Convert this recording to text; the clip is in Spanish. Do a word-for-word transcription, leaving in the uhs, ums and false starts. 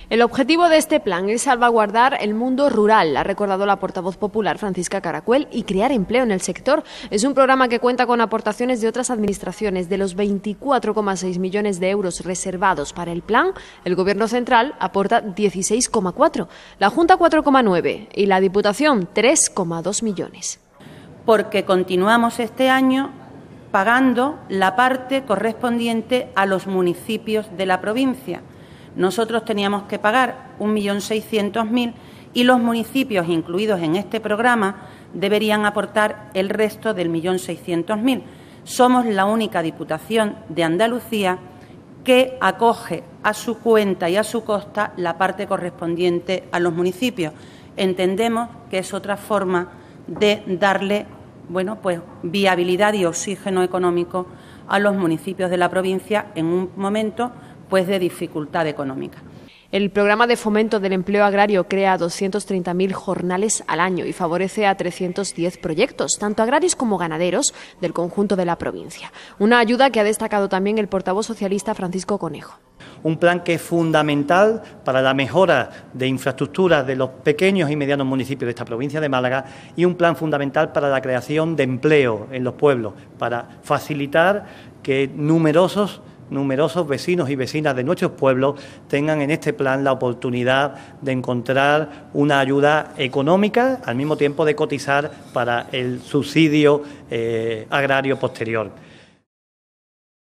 El objetivo de este plan es salvaguardar el mundo rural, ha recordado la portavoz popular Francisca Caracuel, y crear empleo en el sector. Es un programa que cuenta con aportaciones de otras administraciones. De los veinticuatro coma seis millones de euros reservados para el plan, el Gobierno central aporta dieciséis coma cuatro, la Junta cuatro coma nueve y la Diputación tres coma dos millones. Porque continuamos este año pagando la parte correspondiente a los municipios de la provincia. Nosotros teníamos que pagar un millón seiscientos mil y los municipios incluidos en este programa deberían aportar el resto del millón seiscientos mil. Somos la única Diputación de Andalucía que acoge a su cuenta y a su costa la parte correspondiente a los municipios. Entendemos que es otra forma de darle, bueno, pues viabilidad y oxígeno económico a los municipios de la provincia en un momento pues de dificultad económica. El programa de fomento del empleo agrario crea doscientos treinta mil jornales al año y favorece a trescientos diez proyectos, tanto agrarios como ganaderos, del conjunto de la provincia. Una ayuda que ha destacado también el portavoz socialista Francisco Conejo. Un plan que es fundamental para la mejora de infraestructuras de los pequeños y medianos municipios de esta provincia de Málaga y un plan fundamental para la creación de empleo en los pueblos, para facilitar que numerosos numerosos vecinos y vecinas de nuestros pueblos tengan en este plan la oportunidad de encontrar una ayuda económica al mismo tiempo de cotizar para el subsidio eh, agrario posterior.